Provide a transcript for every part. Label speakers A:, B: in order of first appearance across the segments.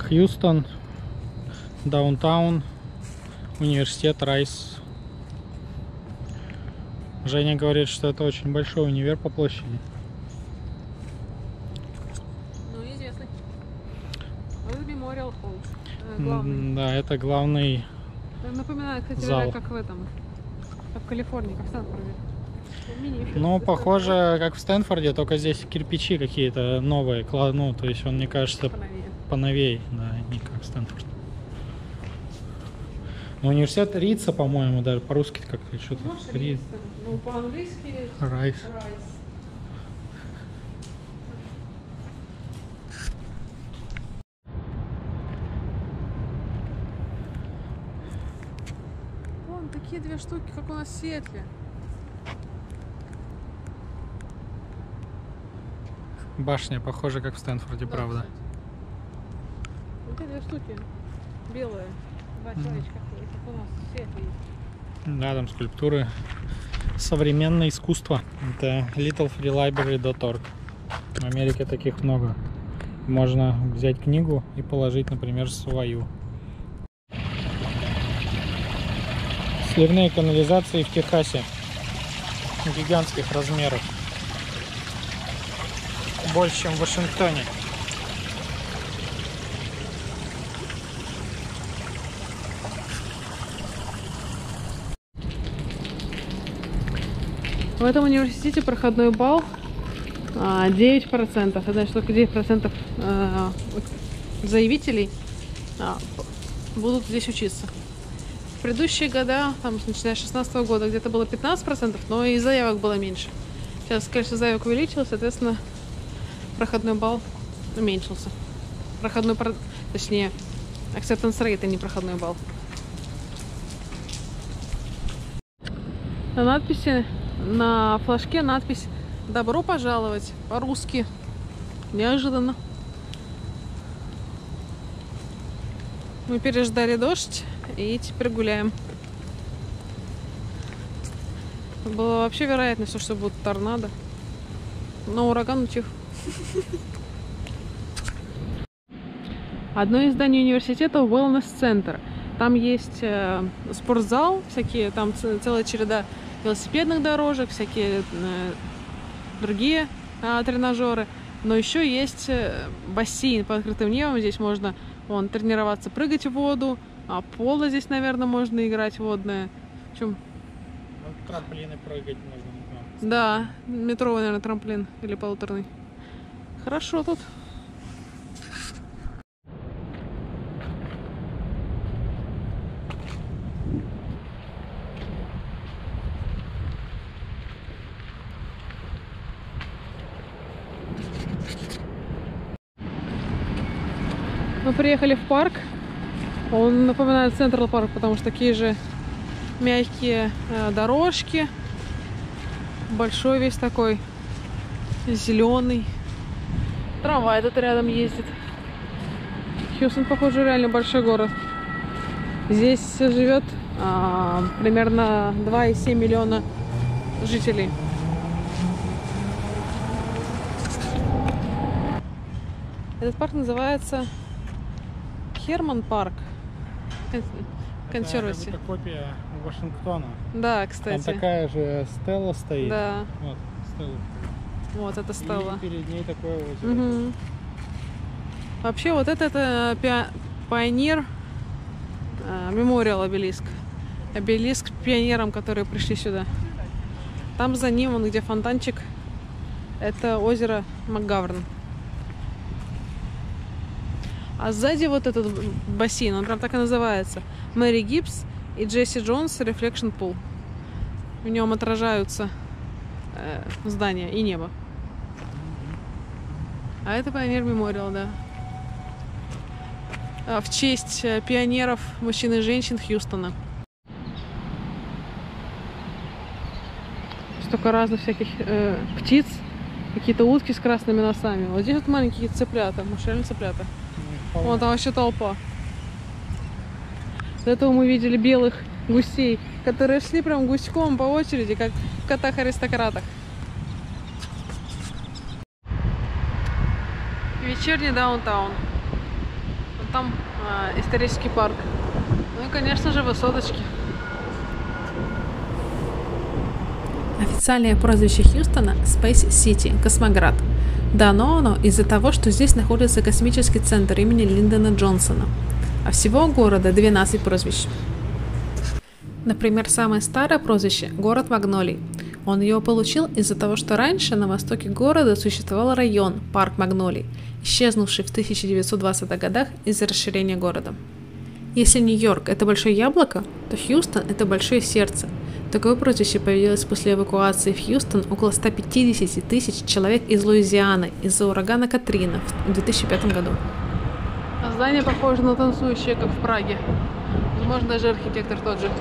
A: Хьюстон, даунтаун, университет Райс. Женя говорит, что это очень большой универ по площади.
B: Ну, известный. Это Memorial Hall. Главный.
A: Да, это главный
B: Напоминает, кстати,
A: зал.
B: как в этом. Как в Калифорнии, как в Стэнфорде.
A: Ну, похоже, как в Стэнфорде, только здесь кирпичи какие-то новые. Ну, то есть он, мне кажется, поновее, да, не как в Стэнфорде. Но университет Рица, по-моему, даже по-русски как-то что-то.
B: Ну, по-английски
A: Райс.
B: Вон такие две штуки, как у нас в Сиэтле.
A: Башня похожа, как в Стэнфорде, да, правда.
B: Кстати. Вот эти две штуки белые. Два человечка, как у нас в Сиэтле есть.
A: Да, там скульптуры. Современное искусство. Это littlefreelibrary.org. В Америке таких много. Можно взять книгу и положить, например, свою. Сливные канализации в Техасе. Гигантских размеров. Больше, чем в Вашингтоне.
B: В этом университете проходной балл 9%. Это значит, только 9% заявителей будут здесь учиться. В предыдущие года, там, начиная с 2016 года, где-то было 15%, но и заявок было меньше. Сейчас количество заявок увеличилось, соответственно, проходной балл уменьшился. Точнее, acceptance rate, а не проходной балл. На надписи, на флажке надпись «Добро пожаловать» по-русски. Неожиданно. Мы переждали дождь и теперь гуляем. Была вообще вероятность, что будет торнадо. Но ураган утих. Одно из зданий университета — Wellness Center. Там есть спортзал, всякие, там целая череда велосипедных дорожек, всякие другие тренажеры. Но еще есть бассейн под открытым небом. Здесь можно тренироваться, прыгать в воду. А поло здесь, наверное, можно играть водное. В общем,
A: трамплины прыгать можно.
B: Да, метровый, наверное, трамплин или полуторный. Хорошо тут. Мы приехали в парк. Он напоминает Централ парк, потому что такие же мягкие дорожки. Большой весь такой, зеленый. Трамвай тут рядом ездит. Хьюстон, похоже, реально большой город. Здесь живет примерно 2,7 миллиона жителей. Этот парк называется Херман парк. Консерваси.
A: Это копия Вашингтона.
B: Да, кстати.
A: Там такая же стела стоит.
B: Да.
A: Вот, стела.
B: Вот это стела.
A: И перед ней такое озеро.
B: Угу. Вообще вот это Pioneer Memorial обелиск. Обелиск пионерам, которые пришли сюда. Там за ним, где фонтанчик, это озеро МакГаверн. А сзади вот этот бассейн, он прям так и называется. Мэри Гибс и Джесси Джонс Reflection Pool. В нем отражаются здания и небо. А это Pioneer Memorial, да. В честь пионеров, мужчин и женщин Хьюстона. Столько разных всяких птиц. Какие-то утки с красными носами. Вот здесь вот маленькие цыплята. Может, реально цыплята? Вон там вообще толпа. До этого мы видели белых гусей, которые шли прям гуськом по очереди, как в котах-аристократах. Вечерний даунтаун. там исторический парк. Ну и, конечно же, высоточки. Официальное прозвище Хьюстона – Space City, космоград. Дано оно из-за того, что здесь находится космический центр имени Линдона Джонсона. А всего у города 12 прозвищ. Например, самое старое прозвище – город Магнолий. Он его получил из-за того, что раньше на востоке города существовал район, парк Магнолий, исчезнувший в 1920-х годах из-за расширения города. Если Нью-Йорк – это большое яблоко, то Хьюстон – это большое сердце. Такое прозвище появилось после эвакуации в Хьюстон около 150 тысяч человек из Луизианы из-за урагана Катрина в 2005 году. Здание похоже на танцующее, как в Праге. Возможно, даже архитектор тот же.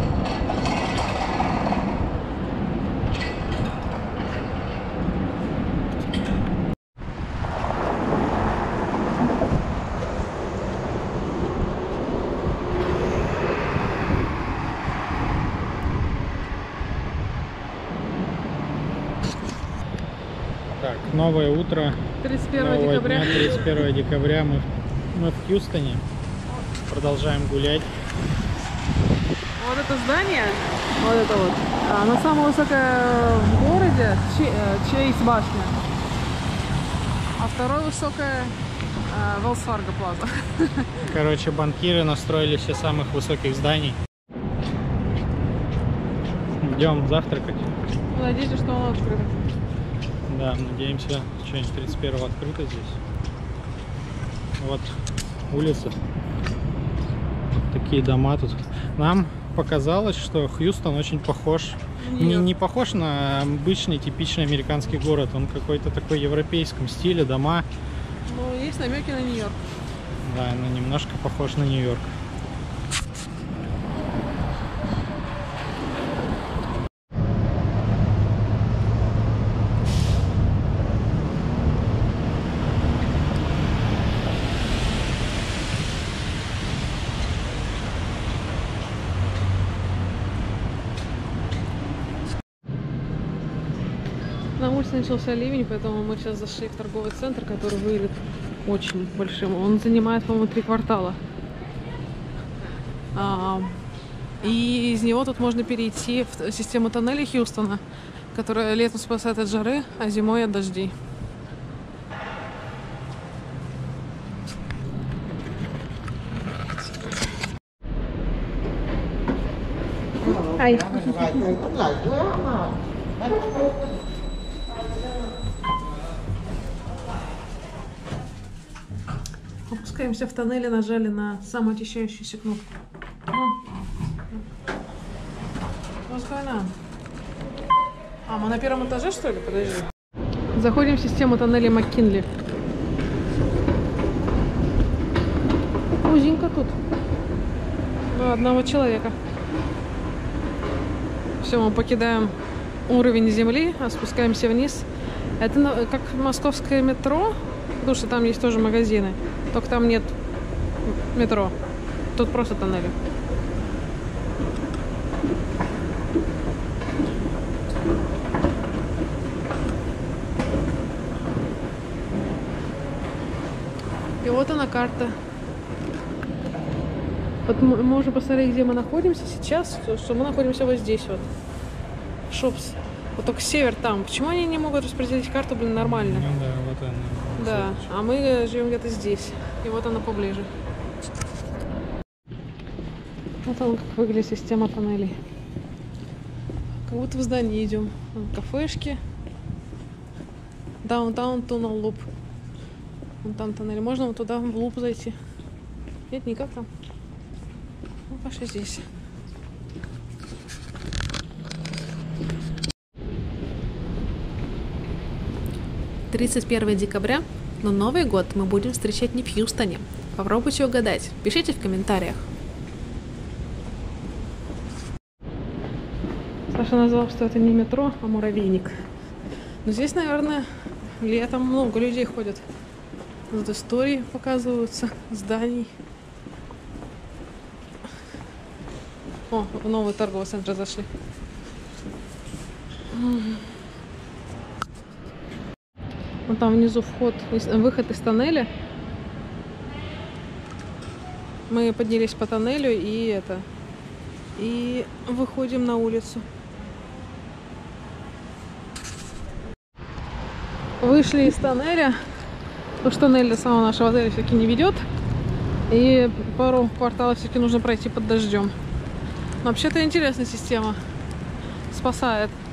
A: Так, новое утро.
B: 31 декабря.
A: 31 декабря мы в Хьюстоне. Продолжаем гулять.
B: Вот это здание, вот это вот, оно самое высокое в городе, Чейз башня. А второе высокое Wells Fargo Plaza.
A: Короче, банкиры настроили все самых высоких зданий. Идем завтракать.
B: Надеюсь, что оно открыто.
A: Да, надеемся, что-нибудь 31-го открыто здесь. Вот улица. Вот такие дома тут. Нам показалось, что Хьюстон очень похож. Не похож на обычный типичный американский город. Он какой-то такой европейском стиле, дома.
B: Ну, есть намеки на Нью-Йорк.
A: Да, но немножко похож на Нью-Йорк.
B: На улице начался ливень, поэтому мы сейчас зашли в торговый центр, который выглядит очень большим. Он занимает, по-моему, 3 квартала. И из него тут можно перейти в систему тоннелей Хьюстона, которая летом спасает от жары, а зимой от дождей. Ай. Опускаемся в тоннеле, нажали на самую очищающуюся кнопку. What's going on? Мы на первом этаже, что ли? Подожди. Заходим в систему тоннелей МакКинли. Узенько тут. До одного человека. Все, мы покидаем уровень земли, спускаемся вниз. Это как московское метро, потому что там есть тоже магазины. Только там нет метро. Тут просто тоннели. И вот она карта. Вот мы уже посмотрели, где мы находимся сейчас, что мы находимся вот здесь вот. Шопс. Вот только север там. Почему они не могут распределить карту, блин, нормально?
A: Ну да, вот она.
B: Да, а мы живем где-то здесь. И вот она поближе. Вот она, как выглядит система тоннелей. Как будто в здании идем. Кафешки. Даунтаун Tunnel Loop. Вон там тоннель. Можно вот туда в луп зайти? Нет, никак там. Ну, пошли здесь. — 31 декабря, но Новый год мы будем встречать не в Хьюстоне. Попробуйте угадать. Пишите в комментариях. Саша назвал, что это не метро, а муравейник. Но здесь, наверное, летом много людей ходят. Тут истории показываются, зданий. О, в новый торговый центр зашли. Вот там внизу выход из тоннеля. Мы поднялись по тоннелю и выходим на улицу. Вышли из тоннеля, потому что тоннель до самого нашего отеля все-таки не ведет. И пару кварталов все-таки нужно пройти под дождем. Но вообще-то интересная система. Спасает.